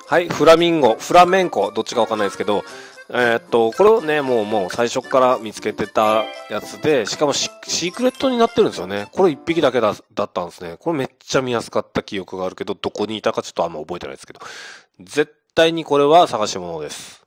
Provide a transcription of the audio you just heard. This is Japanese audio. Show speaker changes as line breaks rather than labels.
はい、フラメンコ、どっちかわかんないですけど、これをね、もう最初から見つけてたやつで、しかもシークレットになってるんですよね。これ1匹だけだったんですね。これめっちゃ見やすかった記憶があるけど、どこにいたかちょっとあんま覚えてないですけど。絶対にこれは探し物です。